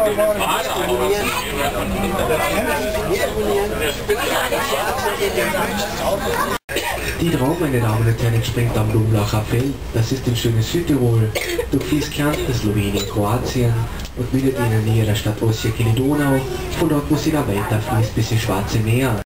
Die Traum, meine Damen und Herren, entspringt am Lumlacher Feld. Das ist ein schönes Südtirol, durchfließt kleines Slowenien, Kroatien und mündet in der Nähe der Stadt Osijek in die Donau, von dort, wo sie da weiterfließt bis ins Schwarze Meer.